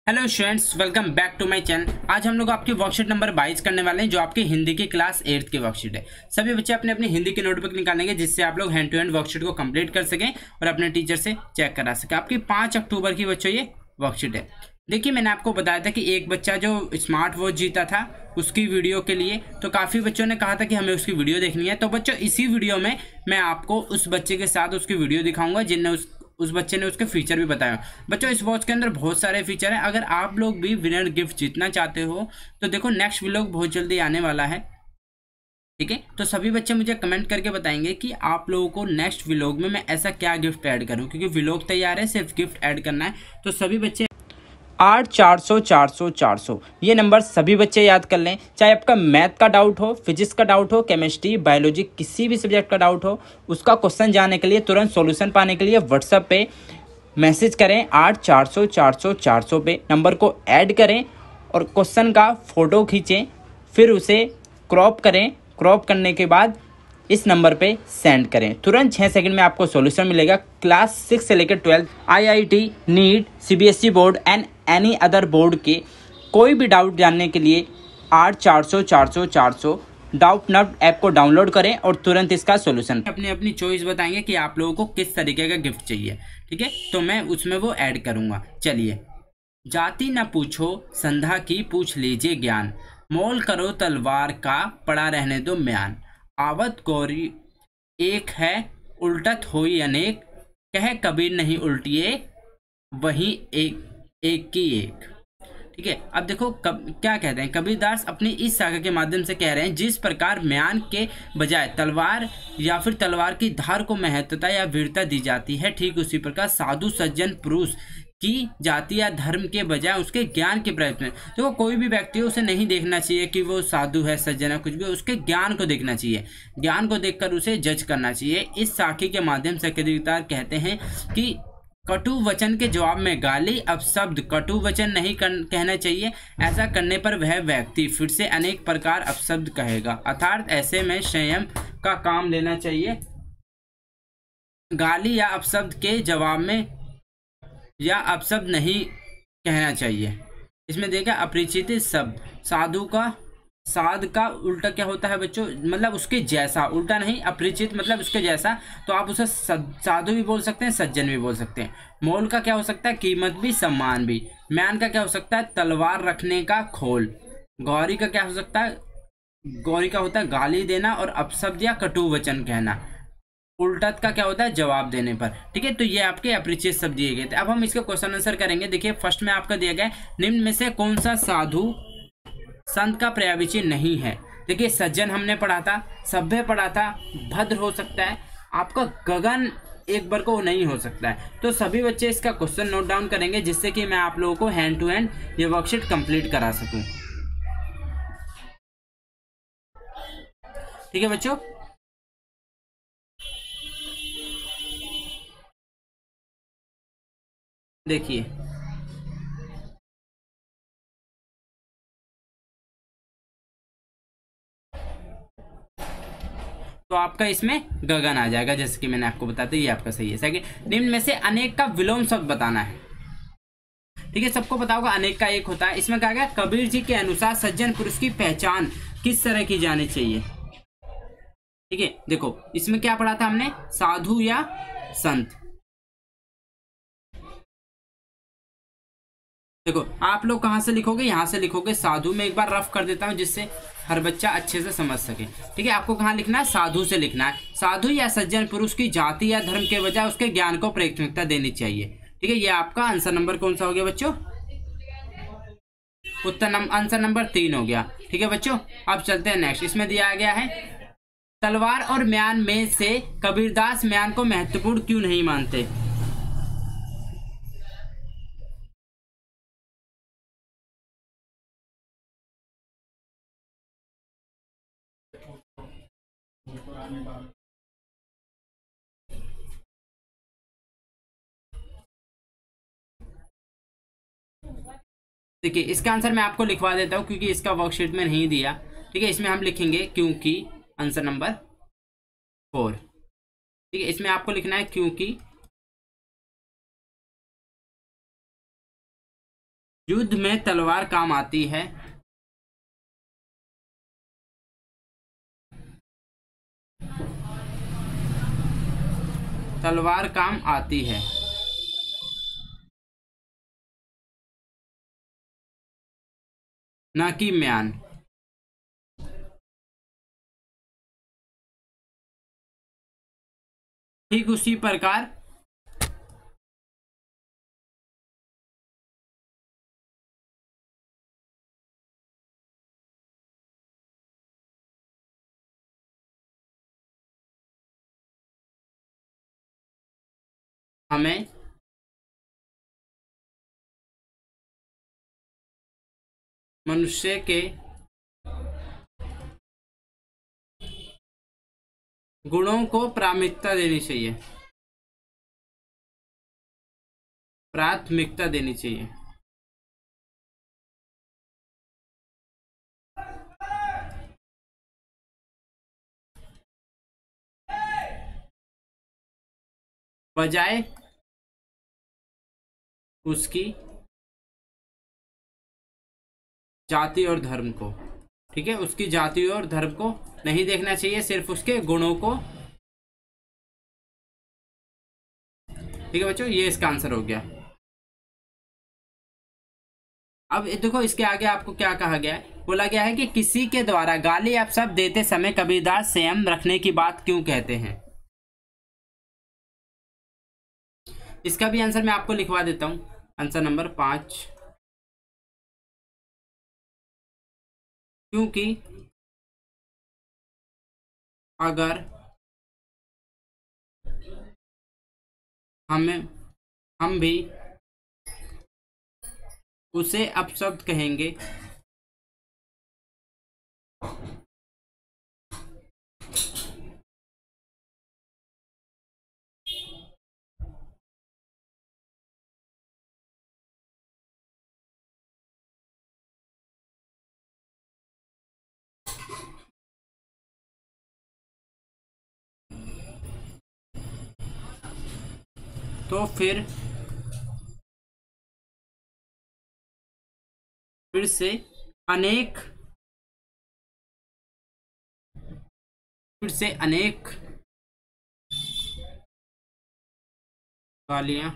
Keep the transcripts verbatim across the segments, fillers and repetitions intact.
Hello students, welcome back to my channel. आज हम लोग आपकी वर्कशीट नंबर बाईस करने वाले हैं, जो आपकी हिंदी की क्लास एट्थ की वर्कशीट है। सभी बच्चे अपने अपनी हिंदी की नोटबुक निकालेंगे, जिससे आप लोग हैंड टू हैंड वर्कशीट को कंप्लीट कर सकें और अपने टीचर से चेक करा सकें। आपकी पाँच अक्टूबर की बच्चों ये वर्कशीट है। देखिए, मैंने आपको बताया था कि एक बच्चा जो स्मार्ट वॉच जीता था उसकी वीडियो के लिए, तो काफ़ी बच्चों ने कहा था कि हमें उसकी वीडियो देखनी है। तो बच्चों, इसी वीडियो में मैं आपको उस बच्चे के साथ उसकी वीडियो दिखाऊंगा जिनने उस उस बच्चे ने उसके फीचर भी बताया। बच्चों, इस वॉच के अंदर बहुत सारे फीचर हैं। अगर आप लोग भी विनर गिफ्ट जीतना चाहते हो तो देखो, नेक्स्ट व्लॉग बहुत जल्दी आने वाला है, ठीक है। तो सभी बच्चे मुझे कमेंट करके बताएंगे कि आप लोगों को नेक्स्ट व्लॉग में मैं ऐसा क्या गिफ्ट ऐड करूं, क्योंकि व्लॉग तैयार है, सिर्फ गिफ्ट ऐड करना है। तो सभी बच्चे आठ चार सौ चार सौ चार सौ ये नंबर सभी बच्चे याद कर लें। चाहे आपका मैथ का डाउट हो, फिजिक्स का डाउट हो, केमिस्ट्री, बायोलॉजी, किसी भी सब्जेक्ट का डाउट हो, उसका क्वेश्चन जानने के लिए, तुरंत सॉल्यूशन पाने के लिए व्हाट्सएप पे मैसेज करें आठ चार सौ चार सौ चार सौ पे। नंबर को ऐड करें और क्वेश्चन का फ़ोटो खींचें, फिर उसे क्रॉप करें। क्रॉप करने के बाद इस नंबर पे सेंड करें। तुरंत छः सेकंड में आपको सॉल्यूशन मिलेगा। क्लास सिक्स से लेकर twelfth, IIT, NEET, CBSE board and any other board के कोई भी डाउट जानने के लिए आठ चार सौ चार सौ चार सौ डाउट नट ऐप को डाउनलोड करें और तुरंत इसका सॉल्यूशन। अपनी अपनी चॉइस बताएंगे कि आप लोगों को किस तरीके का गिफ्ट चाहिए, ठीक है। तो मैं उसमें वो ऐड करूँगा। चलिए। जाति न पूछो संधा की, पूछ लीजिए ज्ञान। मोल करो तलवार का, पड़ा रहने दो म्यान। आवत गौरी एक है, उल्टत होई अनेक। कह कबीर नहीं उल्टिए, वही एक एक की एक, ठीक है। अब देखो, कब क्या कहते हैं कबीरदास अपनी इस साखा के माध्यम से कह रहे हैं, जिस प्रकार म्यान के बजाय तलवार या फिर तलवार की धार को महत्वता या वीरता दी जाती है, ठीक उसी प्रकार साधु सज्जन पुरुष की जाति या धर्म के बजाय उसके ज्ञान के प्रयत्न में। देखो, कोई भी व्यक्ति उसे नहीं देखना चाहिए कि वो साधु है, सज्जन है, कुछ भी, उसके ज्ञान को देखना चाहिए। ज्ञान को देखकर उसे जज करना चाहिए। इस साखी के माध्यम से कबीरदास कहते हैं कि कटु वचन के जवाब में गाली, अपशब्द, कटु वचन नहीं कहना चाहिए। ऐसा करने पर वह व्यक्ति फिर से अनेक प्रकार अपशब्द कहेगा, अर्थात ऐसे में संयम का काम लेना चाहिए। गाली या अपशब्द के जवाब में या अपशब्द नहीं कहना चाहिए। इसमें देखा अपरिचित शब्द, साधु का, साध का उल्टा क्या होता है बच्चों, मतलब उसके जैसा, उल्टा नहीं, अपरिचित मतलब उसके जैसा। तो आप उसे साधु भी बोल सकते हैं, सज्जन भी बोल सकते हैं। मोल का क्या हो सकता है, कीमत भी, सम्मान भी। म्यान का क्या हो सकता है, तलवार रखने का खोल। गौरी का क्या हो सकता है, गौरी का होता है गाली देना और अपशब्द या कटु वचन कहना। उल्टत का क्या होता है, जवाब देने पर, ठीक है। तो ये आपके अपरिचित शब्द दिए गए थे। अब हम इसका क्वेश्चन आंसर करेंगे। देखिए, फर्स्ट में आपका दिया गया निम्न में से कौन सा साधु संत का पर्यायवाची नहीं है। देखिए, सज्जन हमने पढ़ा था, सभ्य पढ़ा था, भद्र हो सकता है, आपका गगन एक बार को नहीं हो सकता है। तो सभी बच्चे इसका क्वेश्चन नोट डाउन करेंगे, जिससे कि मैं आप लोगों को हैंड टू हैंड ये वर्कशीट कंप्लीट करा सकूं, ठीक है बच्चों। देखिए, तो आपका इसमें गगन आ जाएगा, जैसे कि मैंने आपको बताया था, ये आपका सही है। सेकंड, निम्न में से अनेक का विलोम शब्द बताना है, ठीक है। सबको पता होगा अनेक का एक होता है। इसमें कहा गया कबीर जी के अनुसार सज्जन पुरुष की पहचान किस तरह की जानी चाहिए, ठीक है। देखो, इसमें क्या पढ़ा था हमने, साधु या संत। देखो, आप लोग कहाँ से लिखोगे, यहाँ से लिखोगे साधु। में एक बार रफ कर देता हूँ, जिससे हर बच्चा अच्छे से समझ सके, ठीक है। आपको कहाँ लिखना है, साधु से लिखना है। साधु या सज्जन पुरुष की जाति या धर्म के बजाय उसके ज्ञान को प्राथमिकता देनी चाहिए, ठीक है। ये आपका आंसर नंबर कौन सा हो गया बच्चों, उत्तर नंबर आंसर नंबर तीन हो गया, ठीक है बच्चों। अब चलते हैं नेक्स्ट। इसमें दिया गया है तलवार और म्यान में से कबीरदास म्यान को महत्वपूर्ण क्यों नहीं मानते। देखिए, इसका आंसर मैं आपको लिखवा देता हूँ, क्योंकि इसका वर्कशीट में नहीं दिया, ठीक है। इसमें हम लिखेंगे क्योंकि, आंसर नंबर फोर, ठीक है। इसमें आपको लिखना है क्योंकि युद्ध में तलवार काम आती है। तलवार काम आती है। न कि म्यान। ठीक उसी प्रकार हमें मनुष्य के गुणों को प्राथमिकता देनी चाहिए। प्राथमिकता देनी चाहिए। बजाय उसकी जाति और धर्म को। ठीक है, उसकी जाति और धर्म को नहीं देखना चाहिए, सिर्फ उसके गुणों को। ठीक है बच्चों, ये इसका आंसर हो गया। अब देखो इसके आगे आपको क्या कहा गया है। बोला गया है कि किसी के द्वारा गाली आप सब देते समय कबीरदास संयम रखने की बात क्यों कहते हैं। इसका भी आंसर मैं आपको लिखवा देता हूं। आंसर नंबर पांच, क्योंकि अगर हमें हम भी उसे अपशब्द कहेंगे तो फिर फिर से अनेक फिर से अनेक गालियां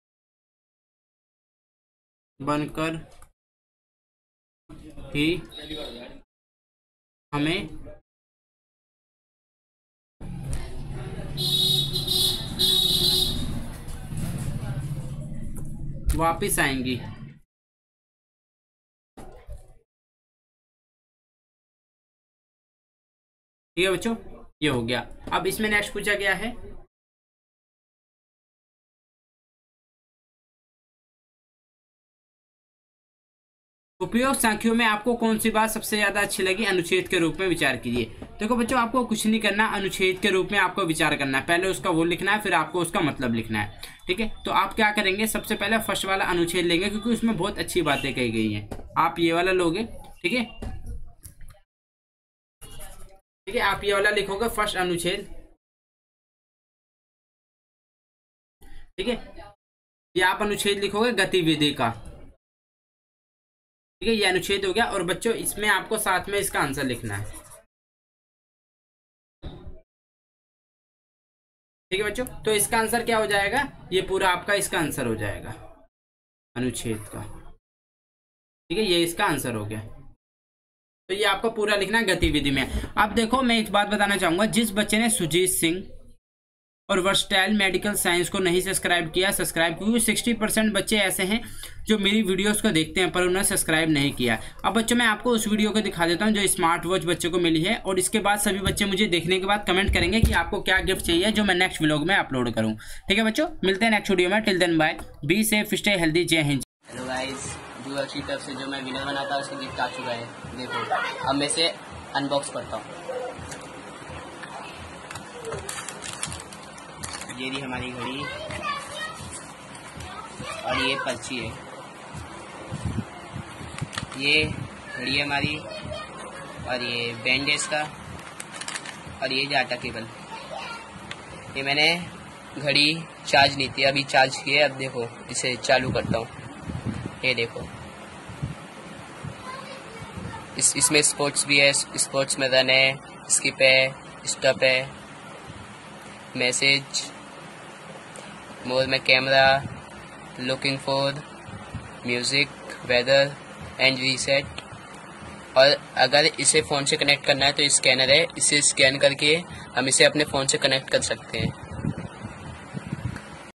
बनकर ही हमें वापिस आएंगी। ठीक है बच्चों, ये हो गया। अब इसमें नेक्स्ट पूछा गया है उपयोग सांख्यों में आपको कौन सी बात सबसे ज्यादा अच्छी लगी, अनुच्छेद के रूप में विचार कीजिए। देखो बच्चों, आपको कुछ नहीं करना, अनुच्छेद के रूप में आपको विचार करना है। पहले उसका वो लिखना है, फिर आपको उसका मतलब लिखना है। ठीक है, तो आप क्या करेंगे, सबसे पहले फर्स्ट वाला अनुच्छेद लेंगे क्योंकि उसमें बहुत अच्छी बातें कही गई हैं। आप ये वाला लोगे। ठीक है, ठीक है, आप ये वाला लिखोगे फर्स्ट अनुच्छेद। ठीक है, ये आप अनुच्छेद लिखोगे गतिविधि का। ठीक है, ये अनुच्छेद हो गया। और बच्चों इसमें आपको साथ में इसका आंसर लिखना है। ठीक है बच्चों, तो इसका आंसर क्या हो जाएगा, ये पूरा आपका इसका आंसर हो जाएगा अनुच्छेद का। ठीक है, ये इसका आंसर हो गया। तो ये आपको पूरा लिखना है गतिविधि में। अब देखो मैं एक बात बताना चाहूंगा, जिस बच्चे ने सुजीत सिंह और वर्सटाइल मेडिकल साइंस को नहीं सब्सक्राइब किया, सब्सक्राइब, क्योंकि सिक्सटी परसेंट बच्चे ऐसे हैं जो मेरी वीडियोस को देखते हैं पर उन्होंने सब्सक्राइब नहीं किया। अब बच्चों मैं आपको उस वीडियो को दिखा देता हूं जो स्मार्ट वॉच बच्चे को मिली है, और इसके बाद सभी बच्चे मुझे देखने के बाद कमेंट करेंगे कि आपको क्या गिफ्ट चाहिए जो मैं नेक्स्ट व्लॉग में अपलोड करूँ। ठीक है बच्चों, मिलते हैं नेक्स्ट वीडियो में। Till then bye, be safe, stay healthy, Jai Hind. Hello guys, जो अच्छी तरफ से जो मैं विनर बना था उसका गिफ्ट आ चुका है। देखो अब मैं इसे अनबॉक्स करता हूँ। ये रही हमारी घड़ी और ये पर्ची है। ये घड़ी है हमारी और ये बैंड है इसका, और ये डाटा केबल। ये मैंने घड़ी चार्ज नहीं थी, अभी चार्ज किए। अब देखो इसे चालू करता हूँ। ये देखो इस इसमें स्पोर्ट्स भी है, स्पोर्ट्स में रन है, स्किप है, स्टॉप है, मैसेज, मोर में camera, looking for, music, weather and reset. और अगर इसे फ़ोन से कनेक्ट करना है तो स्कैनर है, इसे स्कैन करके हम इसे अपने फ़ोन से कनेक्ट कर सकते हैं।